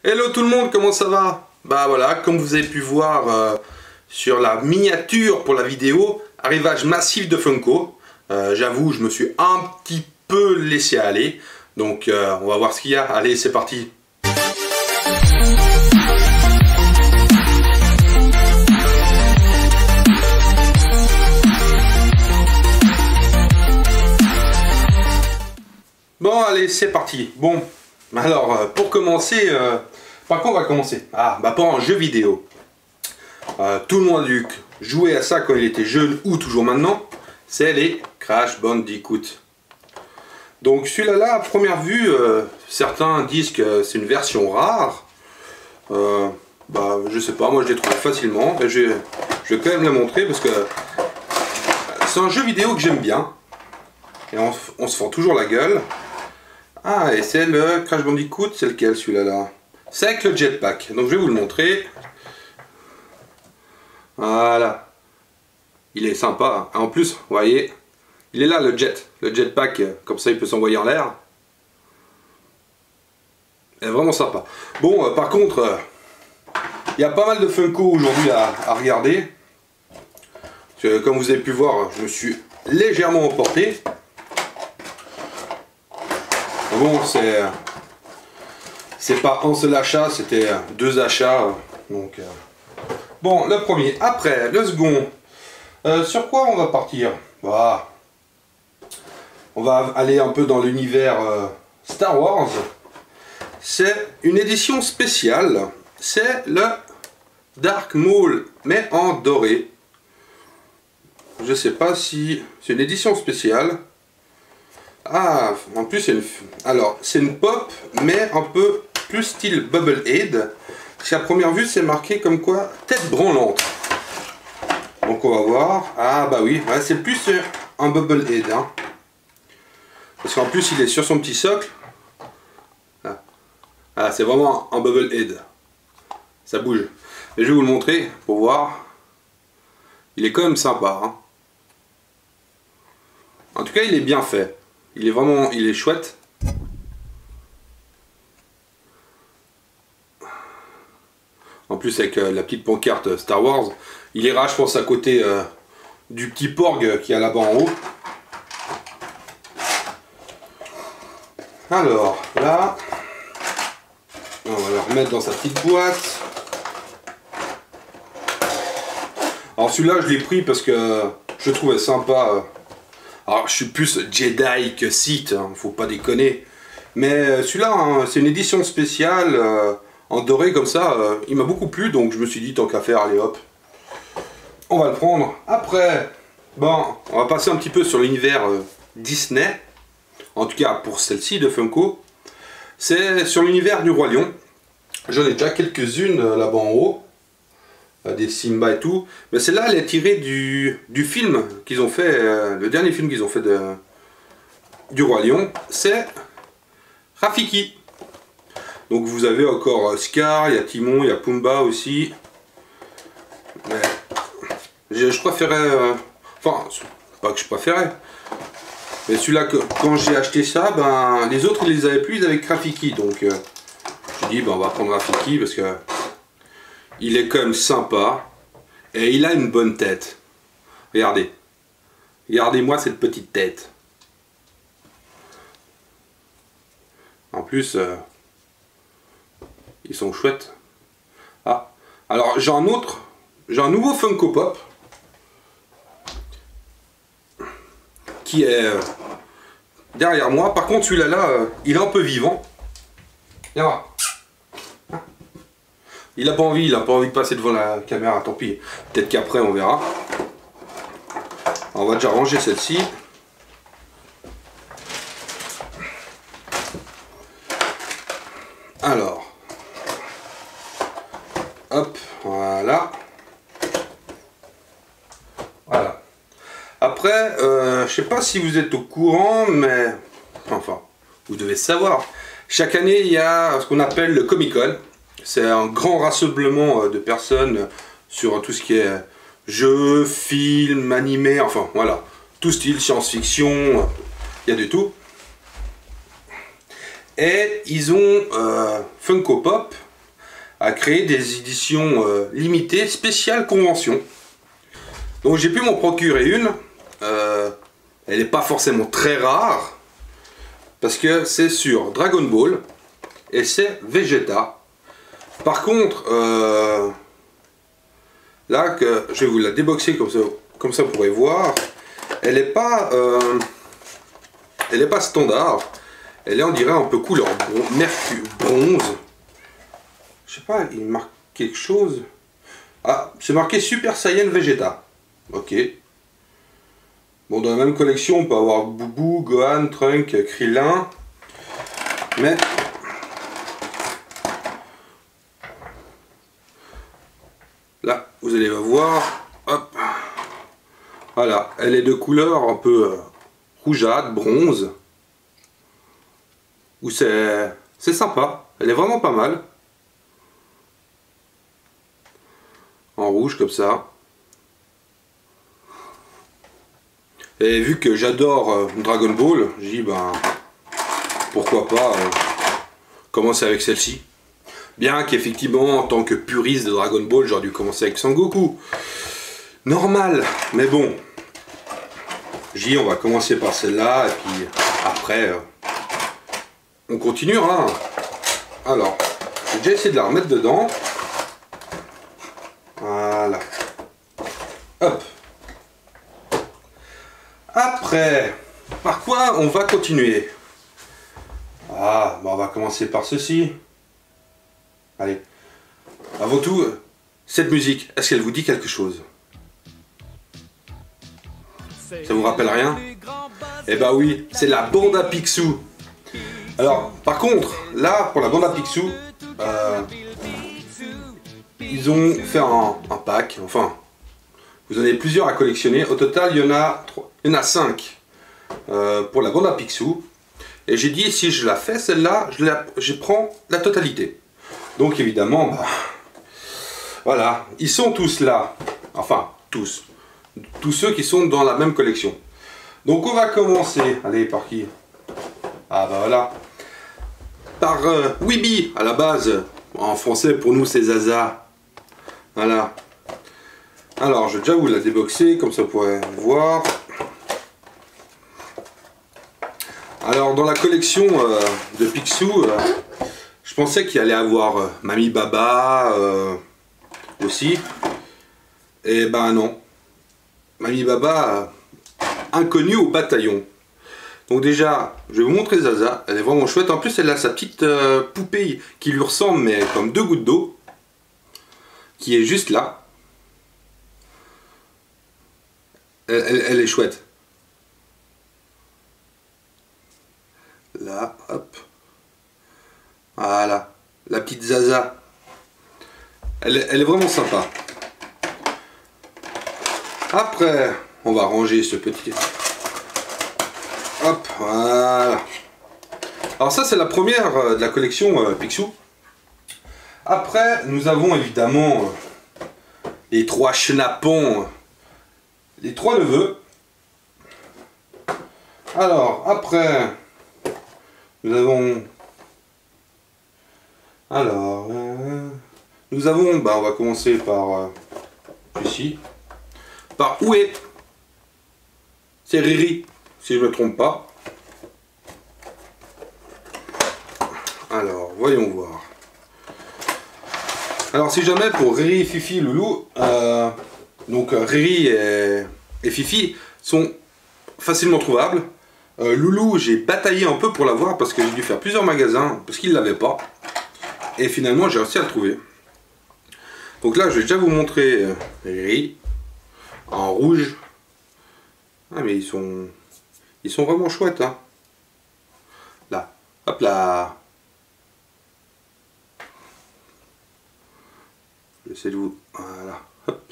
Hello tout le monde, comment ça va? Bah voilà, comme vous avez pu voir sur la miniature pour la vidéo, arrivage massif de Funko. J'avoue, je me suis un petit peu laissé aller. Donc on va voir ce qu'il y a. Allez, c'est parti. Bon, allez, c'est parti. Bon, alors, pour commencer, par quoi on va commencer? Ah, bah par un jeu vidéo. Tout le monde a dû jouer à ça quand il était jeune ou toujours maintenant. C'est les Crash Bandicoot. Donc celui-là, à première vue, certains disent que c'est une version rare. Bah, je sais pas, moi je l'ai trouvé facilement. Mais je vais quand même la montrer parce que c'est un jeu vidéo que j'aime bien. Et on se fend toujours la gueule. Ah, et c'est le Crash Bandicoot, c'est lequel celui-là là? C'est avec le jetpack, donc je vais vous le montrer. Voilà. Il est sympa. En plus, vous voyez, il est là le jetpack, comme ça il peut s'envoyer en l'air. Il est vraiment sympa. Bon, par contre, il y a pas mal de Funko aujourd'hui à regarder. Parce que, comme vous avez pu voir, je me suis légèrement emporté. Bon, c'est pas un seul achat, c'était deux achats. Donc, bon, le premier. Après, le second. Sur quoi on va partir? Bah, on va aller un peu dans l'univers Star Wars. C'est une édition spéciale. C'est le Dark Maul, mais en doré. Je sais pas si c'est une édition spéciale. Ah, en plus c'est une pop, mais un peu plus style Bubblehead. Parce qu'à première vue c'est marqué comme quoi tête branlante. Donc on va voir. Ah bah oui, ouais, c'est plus un Bubblehead, hein. Parce qu'en plus il est sur son petit socle. Ah, c'est vraiment un Bubblehead. Ça bouge. Et je vais vous le montrer pour voir. Il est quand même sympa, hein. En tout cas il est bien fait. Il est chouette. En plus avec la petite pancarte Star Wars, il ira, je pense, à côté du petit Porg qui est là-bas en haut. Alors là, on va le remettre dans sa petite boîte. Alors celui-là, je l'ai pris parce que je le trouvais sympa. Alors je suis plus Jedi que Sith, hein, faut pas déconner. Mais celui-là, hein, c'est une édition spéciale en doré comme ça. Il m'a beaucoup plu, donc je me suis dit tant qu'à faire, allez hop, on va le prendre. Après, bon, on va passer un petit peu sur l'univers Disney. En tout cas pour celle-ci de Funko. C'est sur l'univers du Roi Lion. J'en ai déjà quelques-unes là-bas en haut. Des Simba et tout, mais celle-là elle est tirée du film qu'ils ont fait, le dernier film qu'ils ont fait du Roi Lion, c'est Rafiki. Donc vous avez encore Scar, il y a Timon, il y a Pumba aussi. Mais je préférais, enfin pas que je préférais, mais celui-là quand j'ai acheté ça, ben les autres ils les avaient plus, ils avaient que Rafiki, donc je dis ben on va prendre Rafiki parce que il est quand même sympa et il a une bonne tête. Regardez. Regardez-moi cette petite tête. En plus, ils sont chouettes. Ah, alors j'ai un nouveau Funko Pop qui est derrière moi. Par contre, celui-là, il est un peu vivant. Viens voir. Il a pas envie de passer devant la caméra, tant pis. Peut-être qu'après on verra. Alors, on va déjà ranger celle-ci. Alors. Hop, voilà. Voilà. Après, je sais pas si vous êtes au courant, mais... Enfin, vous devez savoir. Chaque année, il y a ce qu'on appelle le Comic-Con. C'est un grand rassemblement de personnes sur tout ce qui est jeux, films, animés, enfin voilà, tout style, science-fiction, il y a de tout. Et ils ont Funko Pop à créer des éditions limitées, spéciales convention. Donc j'ai pu m'en procurer une. Elle n'est pas forcément très rare, parce que c'est sur Dragon Ball, et c'est Vegeta. Par contre, là, que je vais vous la déboxer comme ça vous pourrez voir, elle n'est pas standard. Elle est, on dirait, un peu couleur mercure, bronze. Je sais pas, il marque quelque chose. Ah, c'est marqué Super Saiyan Vegeta. Ok. Bon, dans la même collection, on peut avoir Boubou, Gohan, Trunk, Krillin. Mais là, vous allez voir. Hop. Voilà, elle est de couleur un peu rougeâtre, bronze. Ou c'est sympa. Elle est vraiment pas mal. En rouge comme ça. Et vu que j'adore Dragon Ball, j'ai dit ben pourquoi pas commencer avec celle-ci. Bien qu'effectivement en tant que puriste de Dragon Ball, j'aurais dû commencer avec Sangoku. Normal, mais bon. J'ai dit on va commencer par celle-là et puis après on continuera. Alors, j'ai déjà essayé de la remettre dedans. Voilà. Hop. Après, par quoi on va continuer? Ah, bah on va commencer par ceci. Allez. Avant tout, cette musique, est-ce qu'elle vous dit quelque chose? Ça vous rappelle rien? Eh bah oui, c'est la bande à Picsou. Alors, par contre, là, pour la bande à Picsou, ils ont fait un pack, enfin, vous en avez plusieurs à collectionner. Au total, il y en a 5 pour la bande à Picsou. Et j'ai dit, si je la fais, celle-là, je prends la totalité. Donc, évidemment, bah, voilà, ils sont tous là. Enfin, tous. Tous ceux qui sont dans la même collection. Donc, on va commencer. Allez, par qui? Ah, bah voilà. Par Weeby, à la base. En français, pour nous, c'est Zaza. Voilà. Alors, je vais déjà vous la déboxer, comme ça vous pourrez voir. Alors, dans la collection de Picsou, je pensais qu'il allait avoir Mamie Baba aussi. Et ben non. Mamie Baba, inconnue au bataillon. Donc déjà, je vais vous montrer Zaza. Elle est vraiment chouette. En plus, elle a sa petite poupée qui lui ressemble, mais comme 2 gouttes d'eau. Qui est juste là. Elle est chouette. Là, hop. Voilà. La petite Zaza. Elle est vraiment sympa. Après, on va ranger ce petit... Hop, voilà. Alors ça, c'est la première de la collection Picsou. Après, nous avons évidemment les 3 chenapons, les 3 neveux. Alors, après, nous avons... Alors, nous avons... Bah, on va commencer par ici. Par Oué. C'est Riri, si je ne me trompe pas. Alors, voyons voir. Alors, si jamais pour Riri, Fifi, Loulou, donc Riri et Fifi sont facilement trouvables. Loulou, j'ai bataillé un peu pour l'avoir parce que j'ai dû faire plusieurs magasins parce qu'il ne l'avait pas. Et finalement, j'ai réussi à le trouver. Donc là, je vais déjà vous montrer Riri en rouge. Ah, mais ils sont vraiment chouettes, hein. Là, hop là. J'essaie de vous... Voilà, hop.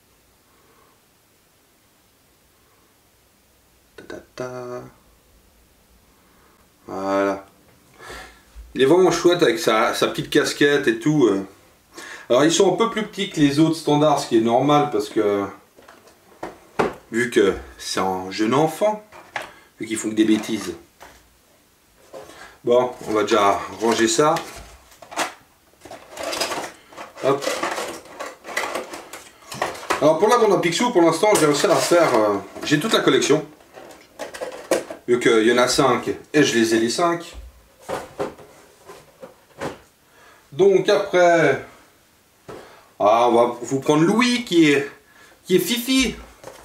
Voilà. Il est vraiment chouette avec sa petite casquette et tout. Alors ils sont un peu plus petits que les autres standards, ce qui est normal parce que vu que c'est un jeune enfant, vu qu'ils font que des bêtises. Bon, on va déjà ranger ça. Hop. Alors pour la bande à Picsou, pour l'instant, j'ai réussi à faire... j'ai toute la collection. Vu qu'il y en a 5 et je les ai les 5. Donc après... Ah, on va vous prendre Louis qui est Fifi.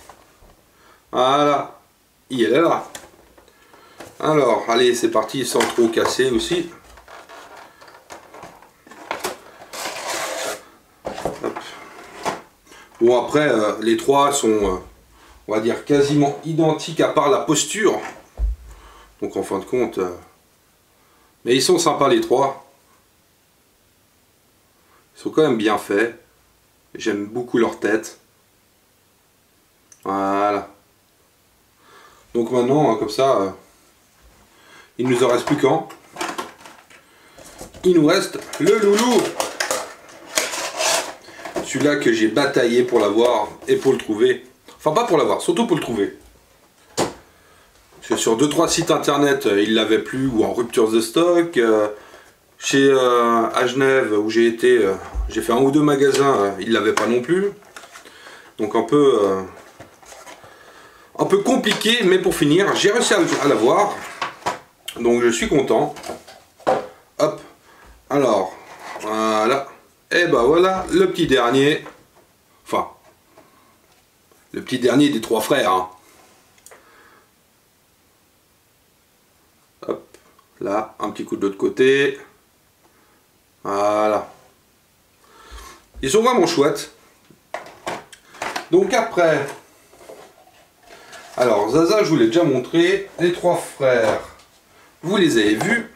Voilà. Il est là. Alors, allez, c'est parti sans trop casser aussi. Hop. Bon, après, les trois sont, on va dire, quasiment identiques à part la posture. Donc, en fin de compte... mais ils sont sympas, les trois. Ils sont quand même bien faits. J'aime beaucoup leur tête. Voilà. Donc maintenant, comme ça, il ne nous en reste plus qu'un. Il nous reste le loulou. Celui-là que j'ai bataillé pour l'avoir et pour le trouver. Enfin, pas pour l'avoir, surtout pour le trouver. Parce que sur 2-3 sites internet, il l'avait plus ou en rupture de stock. Chez à Genève où j'ai été, j'ai fait 1 ou 2 magasins, il l'avait pas non plus. Donc un peu compliqué, mais pour finir, j'ai réussi à l'avoir. Donc je suis content. Hop. Alors, voilà. Et ben voilà, le petit dernier. Enfin, le petit dernier des 3 frères. Hein. Hop. Là, un petit coup de l'autre côté. Voilà. Ils sont vraiment chouettes. Donc après... Alors, Zaza, je vous l'ai déjà montré. Les 3 frères, vous les avez vus.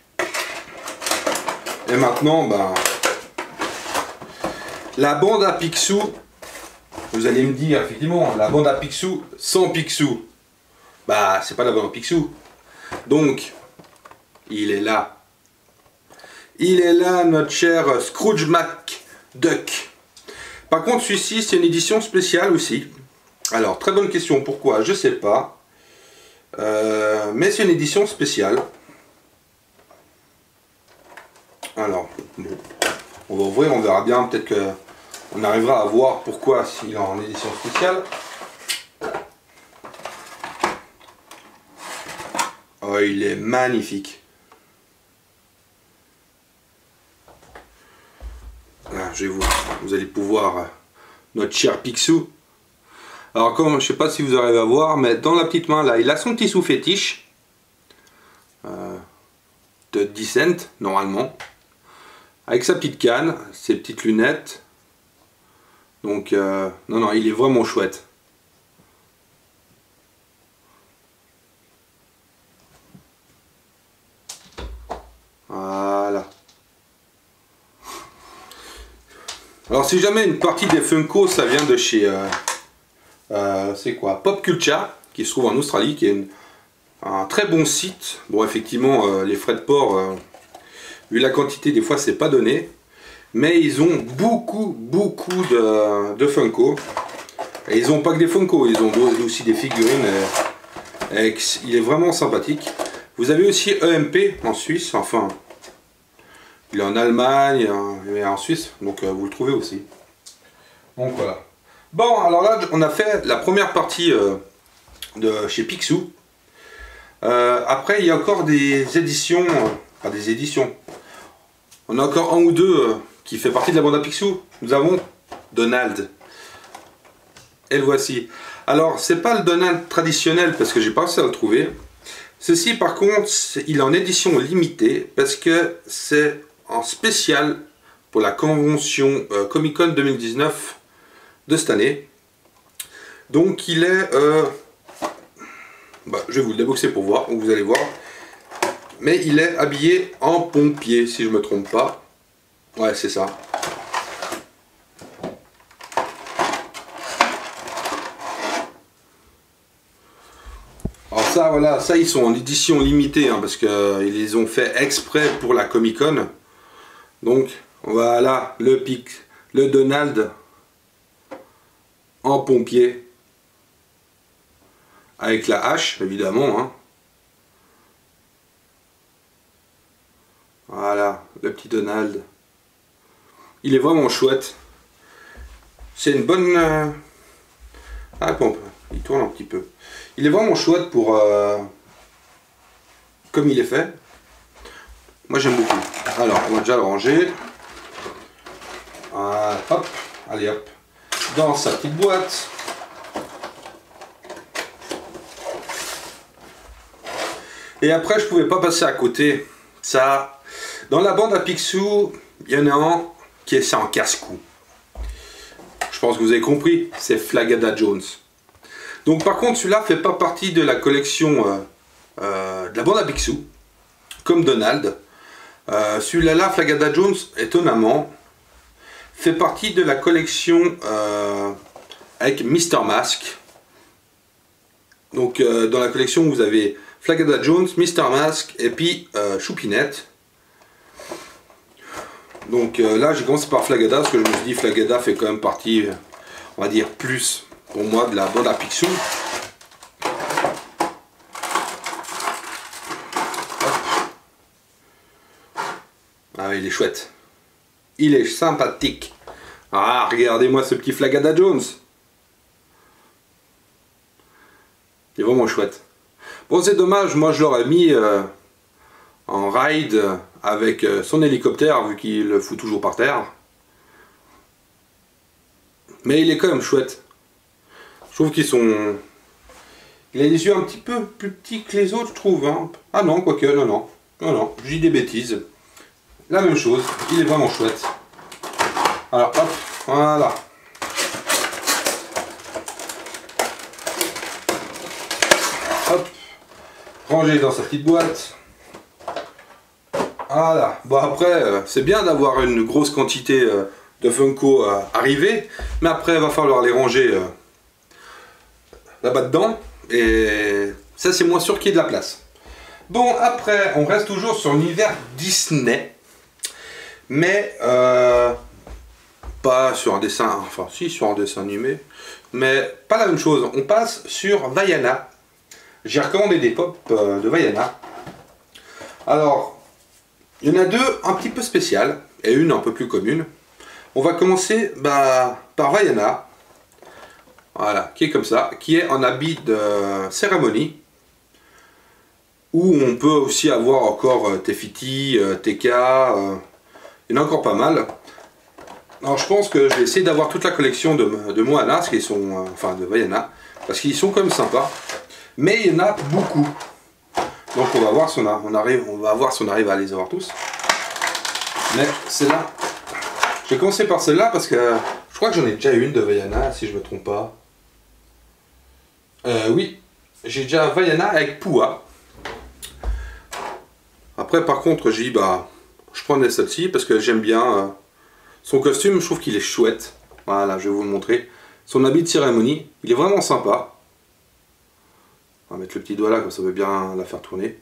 Et maintenant, ben... la bande à Picsou. Vous allez me dire, effectivement, la bande à Picsou sans Picsou. Bah, c'est pas la bande à Picsou. Donc, il est là. Il est là, notre cher Scrooge McDuck. Par contre, celui-ci, c'est une édition spéciale aussi. Alors, très bonne question. Pourquoi? Je sais pas. Mais c'est une édition spéciale. Alors, bon, on va ouvrir, on verra bien. Peut-être qu'on arrivera à voir pourquoi s'il est en édition spéciale. Oh, il est magnifique. Vous allez pouvoir notre cher Picsou. Alors comme je sais pas si vous arrivez à voir, mais dans la petite main là, il a son petit sou fétiche de 10 cents normalement, avec sa petite canne, ses petites lunettes. Donc non, il est vraiment chouette. Voilà. Alors si jamais une partie des Funko ça vient de chez c'est quoi, Pop Culture, qui se trouve en Australie, qui est un très bon site. Bon effectivement les frais de port, vu la quantité des fois c'est pas donné, mais ils ont beaucoup de Funko. Et ils ont pas que des Funko, ils ont aussi des figurines. Il est vraiment sympathique. Vous avez aussi EMP en Suisse, enfin il est en Allemagne et en Suisse, donc vous le trouvez aussi. Donc voilà. Bon, alors là, on a fait la première partie de chez Picsou. Après, il y a encore des éditions, enfin des éditions. On a encore 1 ou 2 qui fait partie de la bande à Picsou. Nous avons Donald. Et le voici. Alors, c'est pas le Donald traditionnel parce que j'ai pas réussi à le trouver. Ceci, par contre, il est en édition limitée parce que c'est en spécial pour la convention Comic Con 2019 de cette année. Donc il est je vais vous le déboxer pour voir, vous allez voir, mais il est habillé en pompier si je me trompe pas. Ouais, c'est ça. Alors ça, voilà, ça ils sont en édition limitée hein, parce que ils les ont fait exprès pour la Comic Con. Donc voilà le Donald en pompier avec la hache évidemment hein. Voilà le petit Donald. Il est vraiment chouette. C'est une bonne... Ah, pompe. Il tourne un petit peu. Il est vraiment chouette pour... Comme il est fait. Moi j'aime beaucoup. Alors, on va déjà le ranger. Hop. Allez hop. Dans sa petite boîte. Et après, je pouvais pas passer à côté. Ça, dans la bande à Picsou, il y en a un qui est ça en casse-cou. Je pense que vous avez compris, c'est Flagada Jones. Donc par contre, celui-là fait pas partie de la collection de la bande à Picsou, comme Donald. Celui-là, Flagada Jones, étonnamment, fait partie de la collection avec Mr. Mask. Donc dans la collection, vous avez Flagada Jones, Mr. Mask et puis Choupinette. Donc là j'ai commencé par Flagada parce que je me suis dit Flagada fait quand même partie, on va dire plus pour moi de la bande à Picsou. Ah il est chouette. Il est sympathique. Ah regardez-moi ce petit Flagada Jones. Il est vraiment chouette. Bon c'est dommage, moi je l'aurais mis en ride avec son hélicoptère vu qu'il le fout toujours par terre. Mais il est quand même chouette. Je trouve qu'ils sont... Il a les yeux un petit peu plus petits que les autres je trouve. Hein. Ah non, quoique, non, je dis des bêtises. La même chose, il est vraiment chouette. Alors hop, voilà. Hop, rangé dans sa petite boîte. Voilà, bon après, c'est bien d'avoir une grosse quantité de Funko arrivée, mais après il va falloir les ranger là-bas dedans, et ça c'est moins sûr qu'il y ait de la place. Bon, après, on reste toujours sur l'univers Disney, mais pas sur un dessin, enfin si sur un dessin animé, mais pas la même chose. On passe sur Vaiana. J'ai recommandé des pop de Vaiana. Alors, il y en a deux un petit peu spéciales et une un peu plus commune. On va commencer par Vaiana, voilà, qui est comme ça, qui est en habit de cérémonie, où on peut aussi avoir encore Tefiti, TK, il y en a encore pas mal. Alors je pense que je vais essayer d'avoir toute la collection de Moana, parce qu'ils sont, enfin de Vaiana, parce qu'ils sont quand même sympas, mais il y en a beaucoup. Donc on va voir si on arrive à les avoir tous. Mais celle-là, je vais commencer par celle-là parce que je crois que j'en ai déjà une de Vaiana, si je me trompe pas. Oui, j'ai déjà Vaiana avec Pua. Après par contre j'ai dit je prenais celle-ci parce que j'aime bien son costume, je trouve qu'il est chouette. Voilà, je vais vous le montrer. Son habit de cérémonie, il est vraiment sympa. On va mettre le petit doigt là, comme ça veut bien la faire tourner.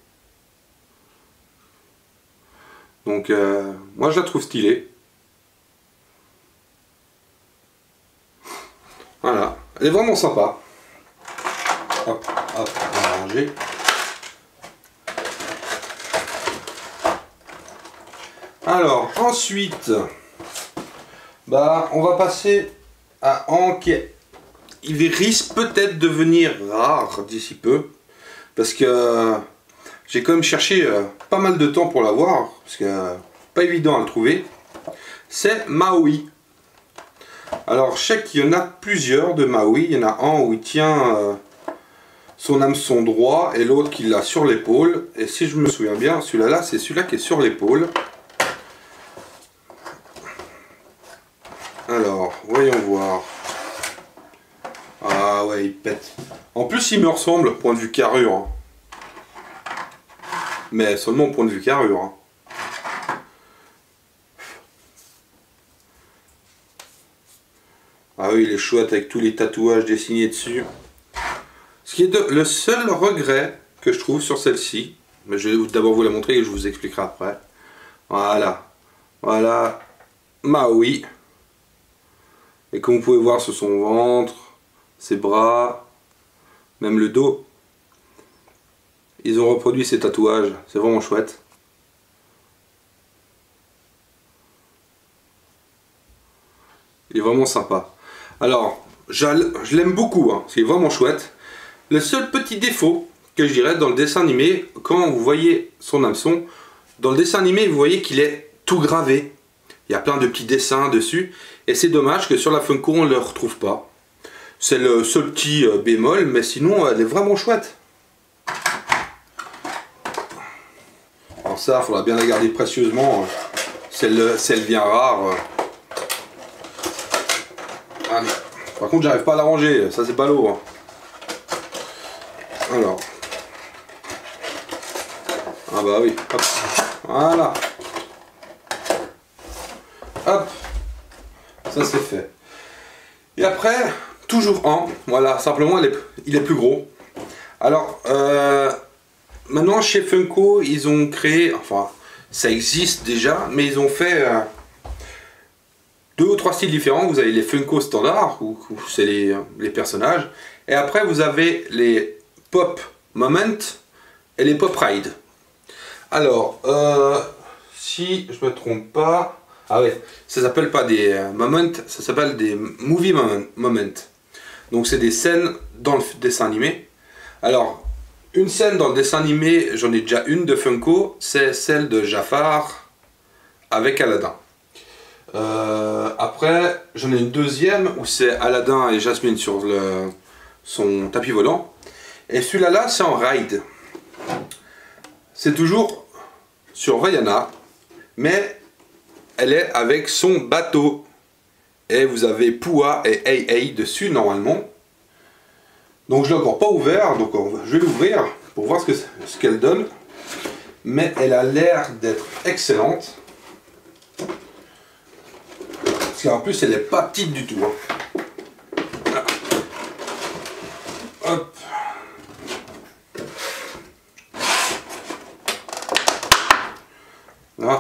Donc, moi je la trouve stylée. Voilà, elle est vraiment sympa. Hop, hop, on va ranger. Alors, ensuite, on va passer à Anke. Il risque peut-être de devenir rare d'ici peu, parce que j'ai quand même cherché pas mal de temps pour l'avoir, parce que pas évident à le trouver. C'est Maui. Alors je sais qu'il y en a plusieurs de Maui. Il y en a un où il tient son hameçon droit et l'autre qui l'a sur l'épaule. Et si je me souviens bien, celui-là, c'est celui-là qui est sur l'épaule. Alors, voyons voir. Ah ouais, il pète. En plus, il me ressemble, point de vue carrure. Hein. Mais seulement au point de vue carrure. Hein. Ah oui, il est chouette avec tous les tatouages dessinés dessus. Ce qui est le seul regret que je trouve sur celle-ci, mais je vais d'abord vous la montrer et je vous expliquerai après. Voilà. Voilà. Maui. Et comme vous pouvez voir sur son ventre, ses bras, même le dos, ils ont reproduit ces tatouages, c'est vraiment chouette. Il est vraiment sympa. Alors, je l'aime beaucoup, hein, c'est vraiment chouette. Le seul petit défaut que je dirais dans le dessin animé, quand vous voyez son hameçon, dans le dessin animé, vous voyez qu'il est tout gravé. Il y a plein de petits dessins dessus. Et c'est dommage que sur la Funko, on ne le retrouve pas. C'est le seul petit bémol, mais sinon, elle est vraiment chouette. Alors ça, il faudra bien la garder précieusement. Si elle vient rare. Allez. Par contre, j'arrive pas à la ranger. Ça, c'est pas l'eau. Hein. Alors. Ah bah oui. Hop. Voilà. Hop. Ça, c'est fait. Et après, toujours un. Voilà, simplement, il est plus gros. Alors, maintenant, chez Funko, ils ont créé... Enfin, ça existe déjà, mais ils ont fait... 2 ou 3 styles différents. Vous avez les Funko standards, où c'est les personnages. Et après, vous avez les Pop Moment et les Pop Ride. Alors, si je me trompe pas... Ah ouais, ça s'appelle pas des Moments, ça s'appelle des Movie Moment. Donc c'est des scènes dans le dessin animé. Alors, une scène dans le dessin animé, j'en ai déjà une de Funko, c'est celle de Jafar avec Aladdin. Après, j'en ai une deuxième où c'est Aladdin et Jasmine sur son tapis volant. Et celui-là, c'est en ride. C'est toujours sur Vaiana, mais elle est avec son bateau. Et vous avez Pua et Hey Hey dessus normalement. Donc je ne l'ai encore pas ouvert, donc je vais l'ouvrir pour voir ce qu'elle donne. Mais elle a l'air d'être excellente. Parce qu'en plus, elle n'est pas petite du tout. Hein. Hop. Là.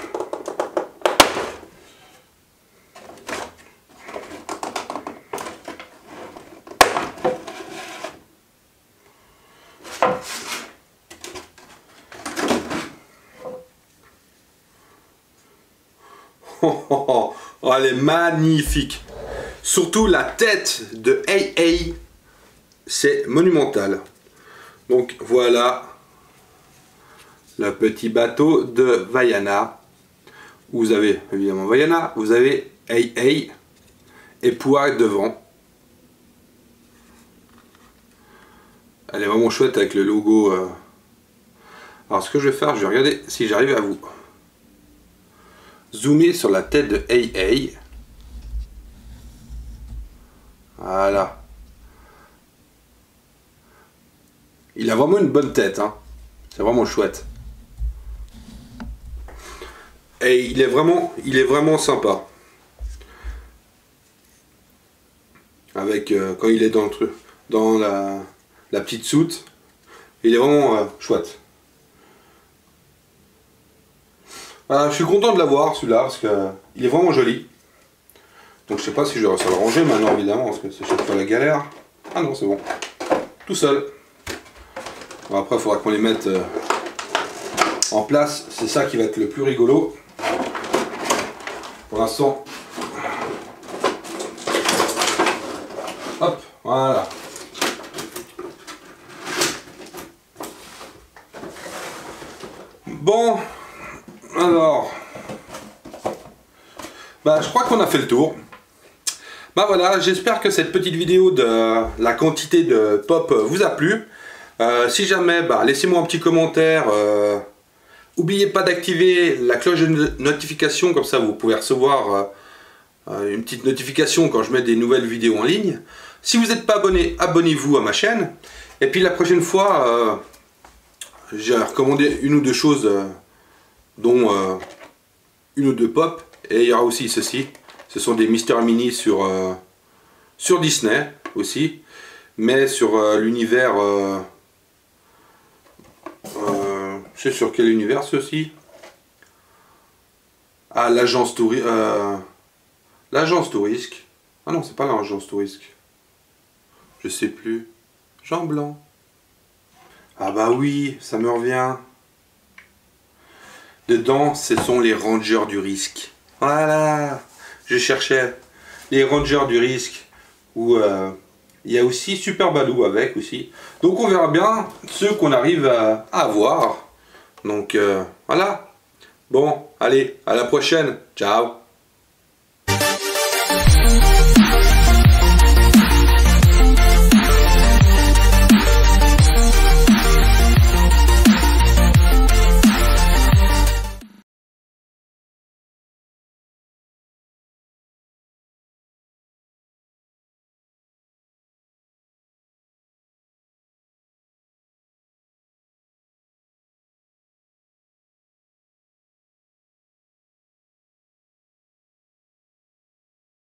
Oh, elle est magnifique. Surtout la tête de Hey Hey, c'est monumental. Donc voilà le petit bateau de Vaiana. Vous avez évidemment Vaiana, vous avez Hey Hey et Pua devant. Elle est vraiment chouette avec le logo. Alors ce que je vais faire, je vais regarder si j'arrive à vous zoomer sur la tête de Hey Hey. Voilà. Il a vraiment une bonne tête, hein. C'est vraiment chouette. Et il est vraiment sympa. Avec quand il est dans le truc, dans la petite soute, il est vraiment chouette. Je suis content de l'avoir celui-là parce que il est vraiment joli. Donc je sais pas si je vais réussir à le ranger maintenant évidemment parce que c'est chaque fois la galère. Ah non, c'est bon. Tout seul. Bon, après il faudra qu'on les mette en place. C'est ça qui va être le plus rigolo. Pour l'instant. Hop, voilà. Bon. Alors, je crois qu'on a fait le tour. Voilà, j'espère que cette petite vidéo de la quantité de pop vous a plu. Si jamais, laissez-moi un petit commentaire. N'oubliez pas d'activer la cloche de notification, comme ça vous pouvez recevoir une petite notification quand je mets des nouvelles vidéos en ligne. Si vous n'êtes pas abonné, abonnez-vous à ma chaîne. Et puis la prochaine fois, j'ai recommandé une ou deux choses. Dont une ou deux pop, et il y aura aussi ceci, ce sont des Mister Mini sur Disney aussi, mais sur l'univers, je sais sur quel univers ceci. Ah, l'agence Tourisque. Ah non, c'est pas l'agence Tourisque, je sais plus. Jean Blanc. Ah bah oui, ça me revient. Dedans, ce sont les Rangers du risque. Voilà, je cherchais. les Rangers du risque, où il y a aussi Super Baloo avec aussi. Donc on verra bien ceux qu'on arrive à avoir. Donc voilà. Bon, allez, à la prochaine. Ciao.